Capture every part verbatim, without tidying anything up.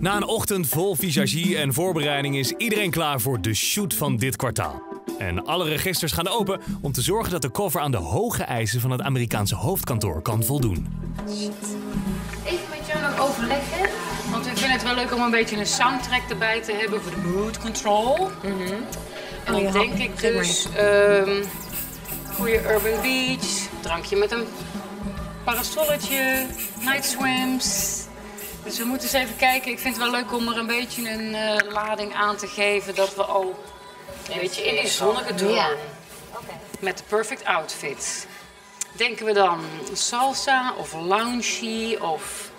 Na een ochtend vol visagie en voorbereiding is iedereen klaar voor de shoot van dit kwartaal. En alle registers gaan open om te zorgen dat de cover aan de hoge eisen van het Amerikaanse hoofdkantoor kan voldoen. Even met jou nog overleggen, want ik vind het wel leuk om een beetje een soundtrack erbij te hebben voor de mood control. Mm-hmm. En dan denk ik dus um, goede urban beach, drankje met een parasolletje, night swims. Dus we moeten eens even kijken. Ik vind het wel leuk om er een beetje een uh, lading aan te geven dat we al een beetje in die zonnige droom. Ja. Okay. Met de perfect outfit. Denken we dan salsa of loungy of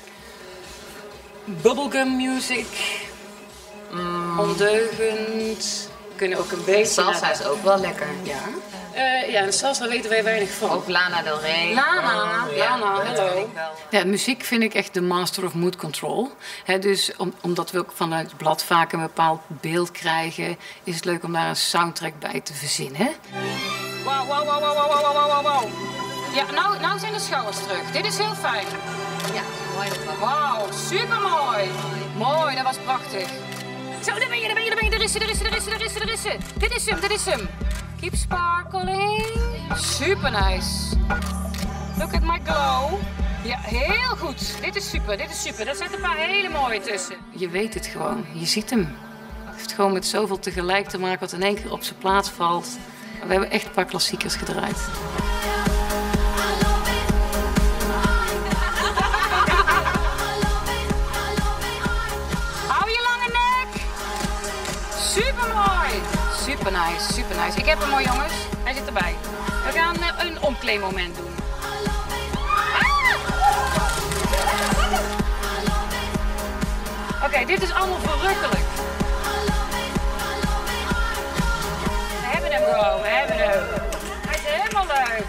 bubblegum music? Mm. Ondeugend. We kunnen ook een beetje... Salsa naar... is ook wel lekker. Ja. Uh, ja, en salsa weten wij weinig van. Ook Lana Del Rey. Lana, oh, ja, Lana, hallo. Ja, ja, muziek vind ik echt de master of mood control. He, dus om, omdat we ook vanuit het blad vaak een bepaald beeld krijgen, is het leuk om daar een soundtrack bij te verzinnen. Wauw, wauw, wauw, wauw, wauw, wauw, wauw, wauw. Ja, nou, nou zijn de schouders terug. Dit is heel fijn. Ja, mooi. Wauw, supermooi. Mooi, dat was prachtig. Zo, daar ben je, daar ben je, daar ben je. Er is ze, er is ze, er is ze, er is ze, er is ze. Dit is hem, dit is hem. Keep sparkling. Super nice. Look at my glow. Ja, heel goed. Dit is super, dit is super. Daar zitten een paar hele mooie tussen. Je weet het gewoon, je ziet hem. Het heeft gewoon met zoveel tegelijk te maken wat in één keer op zijn plaats valt. We hebben echt een paar klassiekers gedraaid. Hou je lange nek. Supermooi. Super nice, super nice. Ik heb hem mooi, jongens. Hij zit erbij. We gaan een omkleedmoment doen. Ah! Oké, okay, dit is allemaal verrukkelijk. We hebben hem, bro. We hebben hem. Hij is helemaal leuk.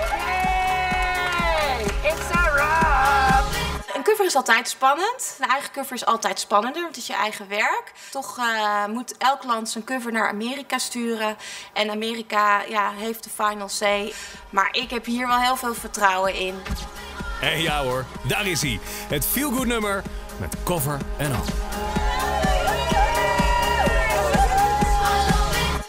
Hey, it's a wrap. Een cover is altijd spannend. De eigen cover is altijd spannender, want het is je eigen werk. Toch uh, moet elk land zijn cover naar Amerika sturen. En Amerika ja, heeft de final say. Maar ik heb hier wel heel veel vertrouwen in. En ja hoor, daar is hij. Het feel-good nummer met cover en al.